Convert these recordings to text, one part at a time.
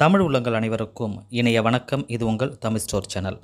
தமிழ் உள்ளங்கள் அனைவருக்கும் இணைய வணக்கம். இது உங்கள் தமிழ்ஸ்டோர் சேனல்.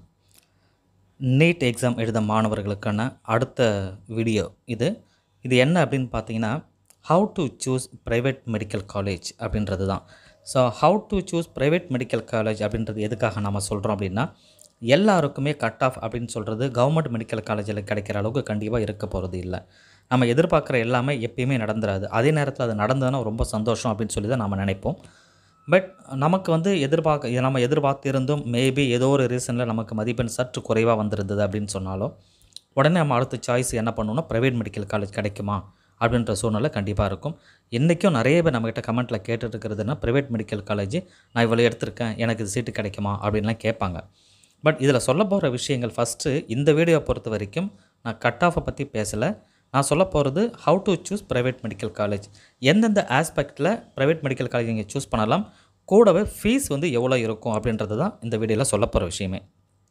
நீட் எக்ஸாம் எழுத மாணவர்களுக்கான அடுத்த வீடியோ இது என்ன அப்படின்னு பார்த்தீங்கன்னா, how to choose private medical college அப்படின்றது தான். So how to choose private medical college அப்படின்றது எதுக்காக நம்ம சொல்கிறோம் அப்படின்னா, எல்லாருக்குமே கட் ஆஃப் அப்படின்னு சொல்கிறது கவர்மெண்ட் மெடிக்கல் காலேஜில் கிடைக்கிற அளவுக்கு கண்டிப்பாக இருக்க போகிறது இல்லை. நம்ம எதிர்பார்க்குற எல்லாமே எப்பயுமே நடந்துராது. அதே நேரத்தில் அது நடந்ததுன்னா ரொம்ப சந்தோஷம் அப்படின்னு சொல்லி தான் நம்ம நினைப்போம். பட் நமக்கு வந்து நம்ம எதிர்பார்த்திருந்தும் மேபி ஏதோ ஒரு ரீசனில் நமக்கு மதிப்பெண் சற்று குறைவாக வந்திருந்தது அப்படின்னு சொன்னாலும் உடனே நம்ம அடுத்த சாய்ஸ் என்ன பண்ணணும்னா, ப்ரைவேட் மெடிக்கல் காலேஜ் கிடைக்குமா அப்படின்ற சூழ்நிலை கண்டிப்பாக இருக்கும். இன்றைக்கும் நிறைய பேர் நம்மகிட்ட கமெண்ட்டில் கேட்டுட்டு இருக்கிறதுனா, ப்ரைவேட் மெடிக்கல் காலேஜ் நான் இவ்வளோ எடுத்திருக்கேன், எனக்கு இது சீட்டு கிடைக்குமா அப்படின்லாம் கேட்பாங்க. பட் இதில் சொல்ல போகிற விஷயங்கள் ஃபஸ்ட்டு இந்த வீடியோ பொறுத்த வரைக்கும் நான் கட் ஆஃபை பற்றி பேசலை. நான் சொல்ல போகிறது how to choose private medical college, எந்தெந்த ஆஸ்பெக்டில் ப்ரைவேட் மெடிக்கல் காலேஜ் நீங்கள் சூஸ் பண்ணலாம், கூடவே ஃபீஸ் வந்து எவ்வளோ இருக்கும் அப்படின்றது தான் இந்த வீடியோவில் சொல்ல போகிற விஷயமே.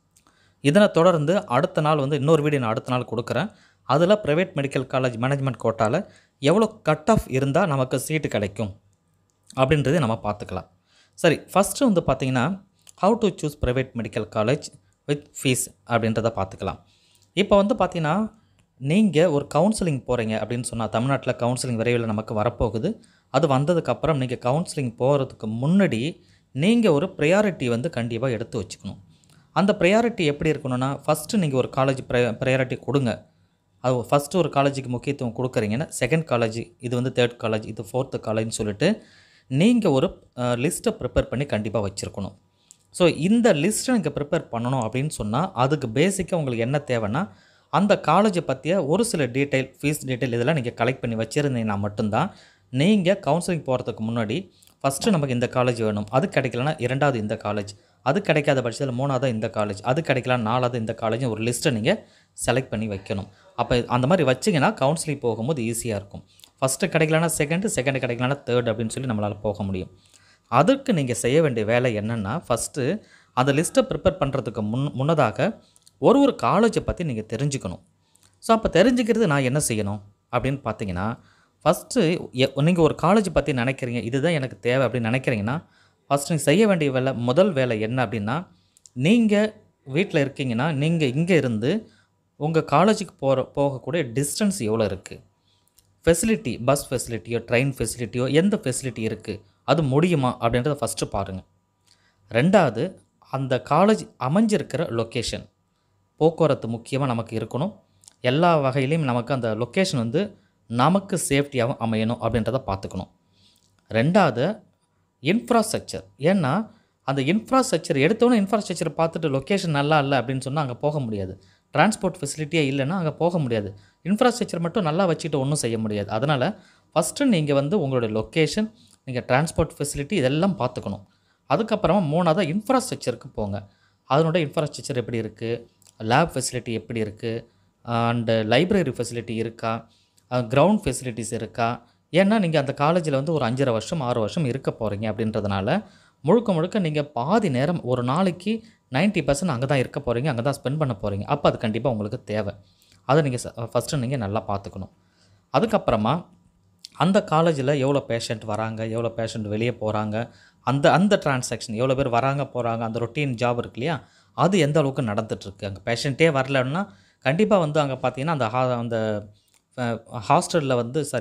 இதனை தொடர்ந்து அடுத்த நாள் வந்து இன்னொரு வீடியோ நான் அடுத்த நாள் கொடுக்குறேன். அதில் ப்ரைவேட் மெடிக்கல் காலேஜ் மேனேஜ்மெண்ட் கோட்டாவில் எவ்வளோ கட் ஆஃப் இருந்தால் நமக்கு சீட்டு கிடைக்கும் அப்படின்றத நம்ம பார்த்துக்கலாம். சரி, ஃபஸ்ட்டு வந்து பார்த்திங்கன்னா how to choose private medical college with fees அப்படின்றத பார்த்துக்கலாம். இப்போ வந்து பார்த்திங்கன்னா, நீங்கள் ஒரு கவுன்சிலிங் போகிறீங்க அப்படின்னு சொன்னால், தமிழ்நாட்டில் கவுன்சிலிங் விரைவில் நமக்கு வரப்போகுது. அது வந்ததுக்கப்புறம் நீங்கள் கவுன்சிலிங் போகிறதுக்கு முன்னாடி நீங்கள் ஒரு ப்ரையாரிட்டி வந்து கண்டிப்பாக எடுத்து வச்சுக்கணும். அந்த ப்ரையாரிட்டி எப்படி இருக்கணும்னா, ஃபஸ்ட்டு நீங்கள் ஒரு காலேஜ் ப்ரையாரிட்டி கொடுங்க. அது ஃபஸ்ட்டு ஒரு காலேஜுக்கு முக்கியத்துவம் கொடுக்குறீங்கன்னா, செகண்ட் காலேஜ், இது வந்து தேர்ட் காலேஜ், இது ஃபோர்த்து காலேஜ்னு சொல்லிட்டு நீங்கள் ஒரு லிஸ்ட்டை ப்ரிப்பேர் பண்ணி கண்டிப்பாக வச்சுருக்கணும். ஸோ இந்த லிஸ்ட்டை நீங்கள் ப்ரிப்பேர் பண்ணணும் அப்படின்னு சொன்னால், அதுக்கு பேசிக்காக உங்களுக்கு என்ன தேவைன்னா, அந்த காலேஜை பற்றிய ஒரு சில டீட்டெயில், ஃபீஸ் டீட்டெயில் இதெல்லாம் நீங்கள் கலெக்ட் பண்ணி வச்சுருந்தீங்கன்னா மட்டும்தான் நீங்கள் கவுன்சிலிங் போகிறதுக்கு முன்னாடி ஃபஸ்ட்டு நமக்கு இந்த காலேஜ் வேணும், அது கிடைக்கலனா இரண்டாவது இந்த காலேஜ், அது கிடைக்காத பட்சத்தில் மூணாவது இந்த காலேஜ், அது கிடைக்கலாம் நாலாவது இந்த காலேஜ், ஒரு லிஸ்ட்டை நீங்கள் செலக்ட் பண்ணி வைக்கணும். அப்போ அந்த மாதிரி வச்சிங்கன்னா கவுன்சிலிங் போகும்போது ஈஸியாக இருக்கும். ஃபஸ்ட்டு கிடைக்கலனா செகண்டு கிடைக்கலனா தேர்ட் அப்படின்னு சொல்லி நம்மளால் போக முடியும். அதுக்கு நீங்கள் செய்ய வேண்டிய வேலை என்னென்னா, ஃபஸ்ட்டு அந்த லிஸ்ட்டை ப்ரிப்பேர் பண்ணுறதுக்கு முன்னதாக ஒரு காலேஜை பற்றி நீங்கள் தெரிஞ்சுக்கணும். ஸோ அப்போ தெரிஞ்சுக்கிறது நான் என்ன செய்யணும் அப்படின்னு பார்த்தீங்கன்னா, ஃபஸ்ட்டு நீங்கள் ஒரு காலேஜ் பற்றி நினைக்கிறீங்க, இதுதான் எனக்கு தேவை அப்படின்னு நினைக்கிறீங்கன்னா, ஃபஸ்ட்டு நீங்கள் செய்ய வேண்டிய முதல் வேலை என்ன அப்படின்னா, நீங்கள் வீட்டில் இருக்கீங்கன்னா, நீங்கள் இங்கே இருந்து உங்கள் காலேஜுக்கு போகக்கூடிய டிஸ்டன்ஸ் எவ்வளோ இருக்குது, ஃபெசிலிட்டி, பஸ் ஃபெசிலிட்டியோ ட்ரெயின் ஃபெசிலிட்டியோ எந்த ஃபெசிலிட்டி இருக்குது, அது முடியுமா அப்படின்றத ஃபஸ்ட்டு பாருங்கள். ரெண்டாவது, அந்த காலேஜ் அமைஞ்சிருக்கிற லொக்கேஷன், போக்குவரத்து முக்கியமாக நமக்கு இருக்கணும். எல்லா வகையிலையும் நமக்கு அந்த லொக்கேஷன் வந்து நமக்கு சேஃப்டியாகவும் அமையணும் அப்படின்றத பார்த்துக்கணும். ரெண்டாவது, இன்ஃப்ராஸ்ட்ரக்சர். ஏன்னா அந்த இன்ஃப்ராஸ்ட்ரக்சர் எடுத்தோன்னே இன்ஃப்ராஸ்ட்ரக்சர் பார்த்துட்டு லொக்கேஷன் நல்லா இல்லை அப்படின்னு சொன்னால் அங்கே போக முடியாது. டிரான்ஸ்போர்ட் ஃபெசிலிட்டியே இல்லைன்னா அங்கே போக முடியாது. இன்ஃப்ராஸ்ட்ரக்சர் மட்டும் நல்லா வச்சுட்டு ஒன்றும் செய்ய முடியாது. அதனால் ஃபஸ்ட்டு நீங்கள் வந்து உங்களுடைய லொக்கேஷன், நீங்கள் டிரான்ஸ்போர்ட் ஃபெசிலிட்டி இதெல்லாம் பார்த்துக்கணும். அதுக்கப்புறமா மூணாவது இன்ஃப்ராஸ்ட்ரக்சருக்கு போங்க. அதனோட இன்ஃப்ராஸ்ட்ரக்சர் எப்படி இருக்குது, லேப் ஃபெசிலிட்டி எப்படி இருக்குது, அண்டு லைப்ரரி ஃபெசிலிட்டி இருக்கா, கிரவுண்ட் ஃபெசிலிட்டிஸ் இருக்கா. ஏன்னா நீங்கள் அந்த காலேஜில் வந்து ஒரு 5.5 வருஷம் 6 வருஷம் இருக்க போகிறீங்க அப்படின்றதுனால முழுக்க நீங்கள் பாதி நேரம் ஒரு நாளைக்கு 90% அங்கே தான் இருக்க போகிறீங்க, அங்கே தான் ஸ்பெண்ட் பண்ண போகிறீங்க. அப்போ அது கண்டிப்பாக உங்களுக்கு தேவை. அதை நீங்கள் ஃபஸ்ட்டு நீங்கள் நல்லா பார்த்துக்கணும். அதுக்கப்புறமா அந்த காலேஜில் எவ்வளோ பேஷண்ட் வராங்க, எவ்வளோ பேஷண்ட் வெளியே போகிறாங்க, அந்த டிரான்சாக்ஷன் எவ்வளோ பேர் வராங்க போகிறாங்க, அந்த ரொட்டீன் ஜாப் இருக்கு இல்லையா, அது எந்த அளவுக்கு நடந்துகிட்ருக்கு. அங்கே பேஷண்ட்டே வரலன்னா கண்டிப்பாக வந்து அங்கே பார்த்தீங்கன்னா அந்த ஹாஸ்பிட்டலில்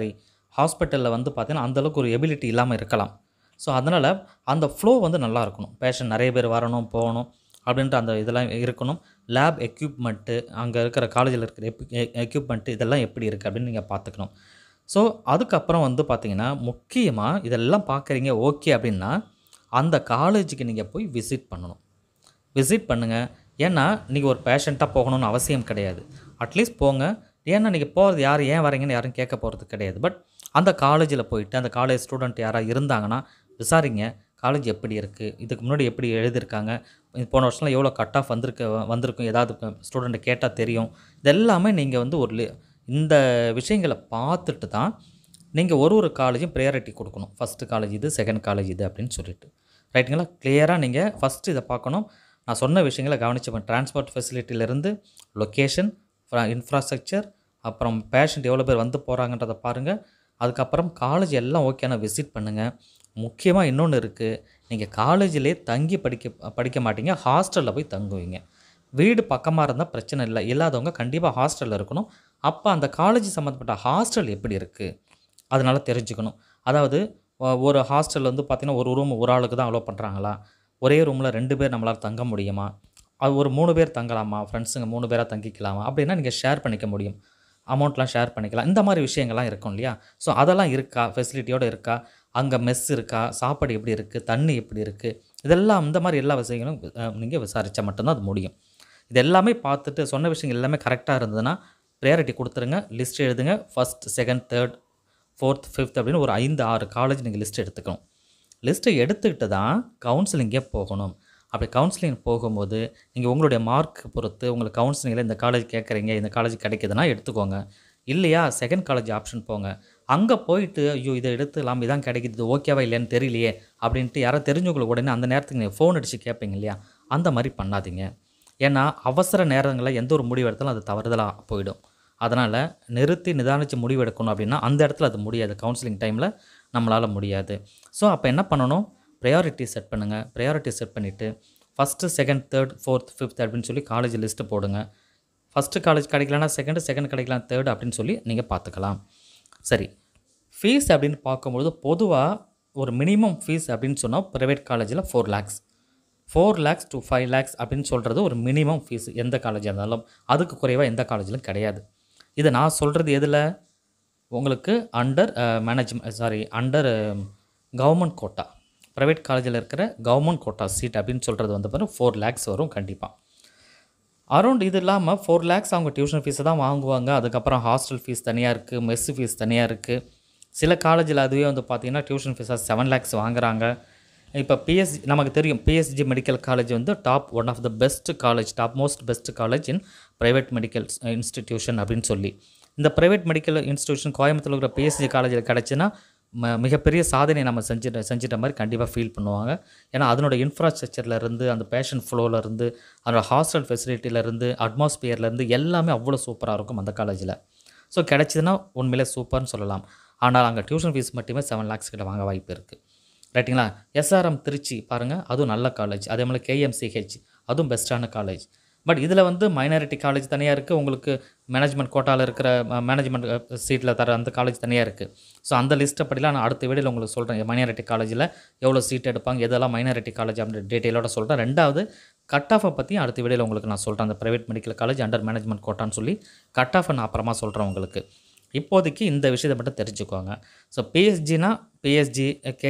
வந்து பார்த்தீங்கன்னா அந்தளவுக்கு ஒரு எபிலிட்டி இல்லாமல் இருக்கலாம். ஸோ அதனால் அந்த ஃப்ளோ வந்து நல்லா இருக்கணும். பேஷண்ட் நிறைய பேர் வரணும் போகணும் அப்படின்ட்டு அந்த இதெல்லாம் இருக்கணும். லேப் எக்யூப்மெண்ட்டு, அங்கே இருக்கிற காலேஜில் இருக்கிற எக்யூப்மெண்ட்டு இதெல்லாம் எப்படி இருக்குது அப்படின்னு நீங்கள் பார்த்துக்கணும். ஸோ அதுக்கப்புறம் வந்து பார்த்திங்கன்னா, முக்கியமாக இதெல்லாம் பார்க்குறீங்க ஓகே அப்படின்னா அந்த காலேஜுக்கு நீங்கள் போய் விசிட் பண்ணுங்கள். ஏன்னா நீங்கள் ஒரு பேஷண்ட்டாக போகணும்னு அவசியம் கிடையாது. அட்லீஸ்ட் போங்க. ஏன்னா நீங்கள் போகிறது ஏன் வரீங்கன்னு யாரும் கேட்க போகிறது கிடையாது. பட் அந்த காலேஜில் போயிட்டு அந்த காலேஜ் ஸ்டூடெண்ட் யாராவது இருந்தாங்கன்னா விசாரிங்க, காலேஜ் எப்படி இருக்குது, இதுக்கு முன்னாடி எப்படி எழுதியிருக்காங்க, போன வருஷம்லாம் எவ்வளோ கட் ஆஃப் வந்திருக்கும் ஏதாவது ஸ்டூடெண்ட்டை கேட்டால் தெரியும். இதெல்லாமே நீங்கள் வந்து இந்த விஷயங்களை பார்த்துட்டு தான் நீங்கள் ஒரு காலேஜும் ப்ரையாரிட்டி கொடுக்கணும். ஃபஸ்ட்டு காலேஜ் இது, செகண்ட் காலேஜ் இது அப்படின்னு சொல்லிட்டு, ரைட்டுங்களா? கிளியராக நீங்கள் ஃபஸ்ட்டு இதை பார்க்கணும். நான் சொன்ன விஷயங்களை கவனிச்சுப்பேன். டிரான்ஸ்போர்ட் ஃபெசிலிட்டியிலேருந்து லொக்கேஷன், இன்ஃப்ராஸ்ட்ரக்சர், அப்புறம் பேஷண்ட் எவ்வளோ பேர் வந்து போகிறாங்கன்றதை பாருங்கள். அதுக்கப்புறம் காலேஜ் எல்லாம் ஓகேனா விசிட் பண்ணுங்கள். முக்கியமாக இன்னொன்று இருக்குது. நீங்கள் காலேஜிலே தங்கி படிக்க மாட்டீங்க, ஹாஸ்டலில் போய் தங்குவீங்க. வீடு பக்கமாக இருந்தால் பிரச்சனை இல்லை. இல்லாதவங்க கண்டிப்பாக ஹாஸ்டலில் இருக்கணும். அப்போ அந்த காலேஜ் சம்மந்தப்பட்ட ஹாஸ்டல் எப்படி இருக்குது அதனால் தெரிஞ்சுக்கணும். அதாவது ஒரு ஹாஸ்டலில் வந்து பார்த்திங்கன்னா ஒரு ரூம் ஒரு ஆளுக்கு தான் அலோவ் பண்ணுறாங்களா, ஒரே ரூமில் 2 பேர் நம்மளால் தங்க முடியுமா, அது ஒரு 3 பேர் தங்கலாமா, ஃப்ரெண்ட்ஸுங்க 3 பேராக தங்கிக்கலாமா அப்படின்னா நீங்கள் ஷேர் பண்ணிக்க முடியும். அமௌண்ட்லாம் ஷேர் பண்ணிக்கலாம். இந்த மாதிரி விஷயங்கள்லாம் இருக்கும் இல்லையா? ஸோ அதெல்லாம் இருக்கா, ஃபெசிலிட்டியோடு இருக்கா, அங்கே மெஸ் இருக்கா, சாப்பாடு எப்படி இருக்குது, தண்ணி எப்படி இருக்குது, இதெல்லாம் இந்த மாதிரி எல்லா விஷயங்களும் நீங்கள் விசாரித்தா மட்டும்தான் அது முடியும். இது எல்லாமே பார்த்துட்டு சொன்ன விஷயங்கள் எல்லாமே கரெக்டாக இருந்ததுன்னா ப்ரையாரிட்டி கொடுத்துருங்க. லிஸ்ட் எழுதுங்க. 1st, 2nd, 3rd, 4th, 5th அப்படின்னு ஒரு 5, 6 காலேஜ் நீங்கள் லிஸ்ட் எடுத்துக்கணும். லிஸ்ட்டை எடுத்துக்கிட்டு தான் கவுன்சிலிங்கே போகணும். அப்படி கவுன்சிலிங் போகும்போது நீங்கள் உங்களுடைய மார்க் பொறுத்து உங்களுக்கு கவுன்சிலிங்கில் இந்த காலேஜ் கேட்குறீங்க, இந்த காலேஜ் கிடைக்குதுன்னா எடுத்துக்கோங்க. இல்லையா செகண்ட் காலேஜ் ஆப்ஷன் போங்க. அங்கே போயிட்டு ஐயோ இதை எடுத்துக்கலாம், இதான் கிடைக்குது, இது ஓகேவா இல்லையான்னு தெரியலையே அப்படின்ட்டு யாரோ தெரிஞ்சவங்களுக்கு உடனே அந்த நேரத்துக்கு நீங்கள் ஃபோன் அடித்து கேட்பீங்க இல்லையா, அந்த மாதிரி பண்ணாதீங்க. ஏன்னா அவசர நேரங்களில் எந்த ஒரு முடிவு எடுத்தாலும் அது தவறுதலாக போயிடும். அதனால் நிறுத்தி நிதானித்து முடிவு எடுக்கணும் அப்படின்னா அந்த இடத்துல அது முடியாது. கவுன்சிலிங் டைமில் நம்மளால் முடியாது. ஸோ அப்போ என்ன பண்ணணும், ப்ரையாரிட்டி செட் பண்ணுங்கள். ப்ரையாரிட்டி செட் பண்ணிவிட்டு 1st, 2nd, 3rd, 4th, 5th அப்படின்னு சொல்லி காலேஜ் லிஸ்ட்டு போடுங்க. ஃபஸ்ட்டு காலேஜ் கிடைக்கலன்னா செகண்ட் கிடைக்கலாம் 3rd அப்படின்னு சொல்லி நீங்கள் பார்த்துக்கலாம். சரி, ஃபீஸ் அப்படின்னு பார்க்கும்பொழுது பொதுவாக ஒரு மினிமம் ஃபீஸ் அப்படின்னு சொன்னால் ப்ரைவேட் காலேஜில் 4 lakhs 4 lakhs to 5 lakhs அப்படின்னு சொல்கிறது ஒரு மினிமம் ஃபீஸ். எந்த காலேஜாக இருந்தாலும் அதுக்கு குறைவாக எந்த காலேஜிலும் கிடையாது. இதை நான் சொல்கிறது எதில், உங்களுக்கு அண்டர் கவர்மெண்ட் கோட்டா, ப்ரைவேட் காலேஜில் இருக்கிற கவர்மெண்ட் கோட்டா சீட் அப்படின்னு சொல்கிறது வந்து பாருங்கள் 4 lakhs வரும் கண்டிப்பாக. அரௌண்ட் இது இல்லாமல் 4 lakhs அவங்க டியூஷன் ஃபீஸை தான் வாங்குவாங்க. அதுக்கப்புறம் ஹாஸ்டல் ஃபீஸ் தனியாக இருக்குது, மெஸ் ஃபீஸ் தனியாக இருக்குது. சில காலேஜில் அதுவே வந்து பார்த்திங்கன்னா டியூஷன் ஃபீஸாக 7 lakhs வாங்குறாங்க. இப்போ நமக்கு தெரியும் பிஎஸ்ஜி மெடிக்கல் காலேஜ் வந்து one of the best college, most best college in private medical institution அப்படின்னு சொல்லி. இந்த ப்ரைவேட் மெடிக்கல் இன்ஸ்டிடியூஷன் கோயம்புத்தூர் இருக்கிற பிஎஸ்ஜி காலேஜில் கிடச்சுன்னா மிகப்பெரிய சாதனை நம்ம செஞ்சிட்ட மாதிரி கண்டிப்பாக ஃபீல் பண்ணுவாங்க. ஏன்னா அதனோட இன்ஃப்ராஸ்ட்ரக்சர்லேருந்து, அந்த பேஷன் ஃப்ளோலேருந்து, அதனோட ஹாஸ்டல் ஃபெசிலிட்டியிலேருந்து, அட்மாஸ்பியர்லேருந்து எல்லாமே அவ்வளோ சூப்பராக இருக்கும் அந்த காலேஜில். ஸோ கிடச்சிதுன்னா உண்மையிலே சூப்பர்னு சொல்லலாம். ஆனால் அங்கே டியூஷன் ஃபீஸ் மட்டுமே 7 lakhs கிட்ட வாங்க வாய்ப்பு இருக்குது. ரைட்டுங்களா? எஸ்ஆர்எம் திருச்சி பாருங்கள், அதுவும் நல்ல காலேஜ். அதே மாதிரி கேஎம்சிஹெச் அதுவும் பெஸ்ட்டான காலேஜ். பட் இதில் வந்து மைனாரிட்டி காலேஜ் தனியாக இருக்குது, உங்களுக்கு மேனேஜ்மெண்ட் கோட்டாவில் இருக்கிற மேனேஜ்மெண்ட் சீட்டில் தர அந்த காலேஜ் தனியாக இருக்குது. ஸோ அந்த லிஸ்ட்டை படிலாம் நான் அடுத்த வீடியோவில் உங்களுக்கு சொல்கிறேன். மைனாரிட்டி காலேஜில் எவ்வளோ சீட் எடுப்பாங்க, எதெல்லாம் மைனாரிட்டி காலேஜ் அப்படின்ற டீட்டெயிலோட சொல்கிறேன். ரெண்டாவது கட் ஆஃபை பற்றியும் அடுத்த வீடியோவில் உங்களுக்கு நான் சொல்கிறேன். அந்த private medical college under management கோட்டான்னு சொல்லி கட் ஆஃபை நான் அப்புறமா சொல்கிறேன் உங்களுக்கு. இப்போதைக்கு இந்த விஷயத்தை மட்டும் தெரிஞ்சுக்கோங்க. ஸோ பிஎஸ்ஜினா பிஎஸ்ஜி,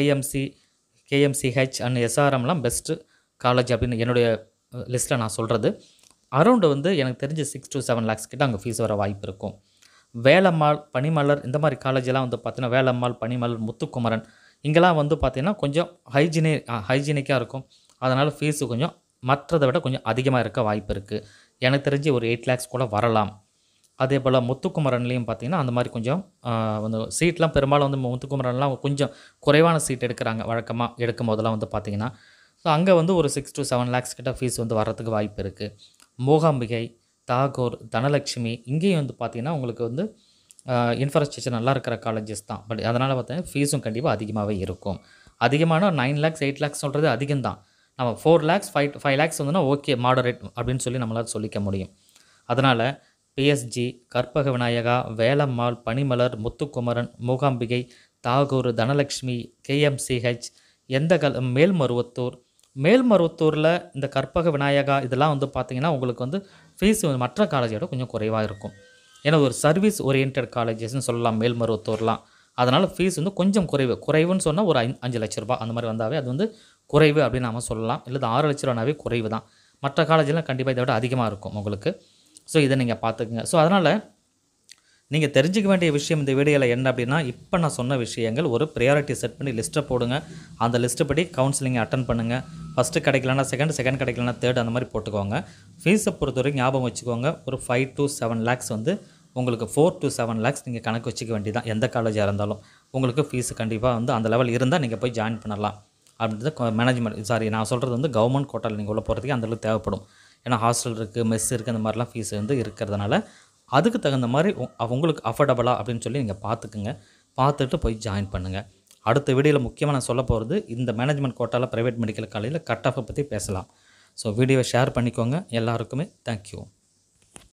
கேஎம்சிஹெச் அண்ட் எஸ்ஆர்எம்லாம் பெஸ்ட்டு காலேஜ் அப்படின்னு என்னுடைய லிஸ்ட்டில் நான் சொல்கிறது. அரௌண்டு வந்து எனக்கு தெரிஞ்சு 6 to 7 lakhs கிட்ட அங்கே ஃபீஸ் வர வாய்ப்பு இருக்கும். வேலம்மாள், பனிமலர் இந்த மாதிரி காலேஜெல்லாம் வந்து பார்த்திங்கன்னா வேலம்மாள், பனிமலர், முத்துக்குமரன் இங்கெல்லாம் வந்து பார்த்திங்கன்னா கொஞ்சம் ஹைஜீனிக்காக இருக்கும். அதனால் ஃபீஸு கொஞ்சம் மற்றதை விட கொஞ்சம் அதிகமாக இருக்க வாய்ப்பு இருக்குது. எனக்கு தெரிஞ்சு ஒரு 8 lakhs கூட வரலாம். அதே போல் முத்துக்குமரன்லேயும் பார்த்திங்கன்னா அந்த மாதிரி கொஞ்சம் வந்து சீட்லாம் பெரும்பாலும் வந்து முத்துக்குமரன்லாம் கொஞ்சம் குறைவான சீட் எடுக்கிறாங்க வழக்கமாக எடுக்கும் போதெல்லாம் வந்து பார்த்திங்கன்னா. ஸோ அங்கே வந்து ஒரு 6 to 7 lakhs கிட்ட ஃபீஸ் வந்து வர்றதுக்கு வாய்ப்பு இருக்குது. மூகாம்பிகை, தாகூர், தனலட்சுமி இங்கேயும் வந்து பார்த்திங்கன்னா உங்களுக்கு வந்து இன்ஃப்ராஸ்ட்ரக்சர் நல்லா இருக்கிற காலேஜஸ் தான். பட் அதனால் பார்த்தீங்கன்னா ஃபீஸும் கண்டிப்பாக அதிகமாகவே இருக்கும். அதிகமான 9 lakhs 8 lakhs சொல்கிறது அதிகம்தான். நம்ம 4 lakhs 5 lakhs வந்துன்னா ஓகே மாடரேட் அப்படின்னு சொல்லி நம்மளால் சொல்லிக்க முடியும். அதனால் பிஎஸ்ஜி, கற்பக விநாயகா, வேலம்மாள், பனிமலர், முத்துக்குமரன், மூகாம்பிகை, தாகூர், தனலட்சுமி, கேஎம்சிஹெச், மேல்மருவத்தூரில் இந்த கற்பக விநாயகா இதெல்லாம் வந்து பார்த்திங்கன்னா உங்களுக்கு வந்து ஃபீஸ் மற்ற காலேஜோட கொஞ்சம் குறைவாக இருக்கும். ஏன்னா ஒரு சர்வீஸ் ஓரியன்ட் காலேஜஸ்ன்னு சொல்லலாம் மேல்மருவத்தூர்லாம். அதனால் ஃபீஸ் வந்து கொஞ்சம் குறைவுன்னு சொன்னால் ஒரு 5 லட்ச ரூபா அந்த மாதிரி வந்தாவே அது வந்து குறைவு அப்படின்னு நம்ம சொல்லலாம். இல்லை 6 லட்ச ரூபானாவே குறைவு தான். மற்ற காலேஜெலாம் கண்டிப்பாக இதை விட அதிகமாக இருக்கும் உங்களுக்கு. ஸோ இதை நீங்கள் பார்த்துக்குங்க. ஸோ அதனால் நீங்கள் தெரிஞ்சிக்க வேண்டிய விஷயம் இந்த வீடியோவில் என்ன அப்படின்னா, இப்போ நான் சொன்ன விஷயங்கள் ஒரு ப்ரையாரிட்டி செட் பண்ணி லிஸ்ட்டை போடுங்க. அந்த லிஸ்ட்டு படி கவுன்சிலிங்கை அட்டன் பண்ணுங்கள். ஃபஸ்ட்டு கிடைக்கலன்னா செகண்ட் கிடைக்கலன்னா தேர்ட் அந்த மாதிரி போட்டுக்கோங்க. ஃபீஸை பொறுத்தவரைக்கும் ஞாபகம் வச்சுக்கோங்க, ஒரு 5 to 7 lakhs வந்து உங்களுக்கு 4 to 7 lakhs நீங்கள் கணக்கு வச்சுக்க வேண்டியதான். எந்த காலேஜாக இருந்தாலும் உங்களுக்கு ஃபீஸு கண்டிப்பாக வந்து அந்த லெவல் இருந்தால் நீங்கள் போய் ஜாயின் பண்ணலாம். அப்படின்றது நான் சொல்கிறது வந்து கவர்மெண்ட் கோட்டாவில் நீங்கள் உள்ள போகிறதுக்கு அந்தளவுக்கு தேவைப்படும். ஏன்னா ஹாஸ்டல் இருக்குது, மெஸ் இருக்குது, அந்த மாதிரிலாம் ஃபீஸ் வந்து இருக்கிறதுனால அதுக்கு தகுந்த மாதிரி உங்களுக்கு அஃபோர்டபுளாக அப்படின்னு சொல்லி நீங்கள் பார்த்துக்குங்க. பார்த்துட்டு போய் ஜாயின் பண்ணுங்கள். அடுத்த வீடியோவில் முக்கியமாக நான் சொல்ல போகிறது இந்த மேனேஜ்மெண்ட் கோட்டாவில் ப்ரைவேட் மெடிக்கல் காலேஜில் கட் ஆஃபை பற்றி பேசலாம். ஸோ வீடியோவை ஷேர் பண்ணிக்கோங்க. எல்லாருக்குமே தேங்க்யூ.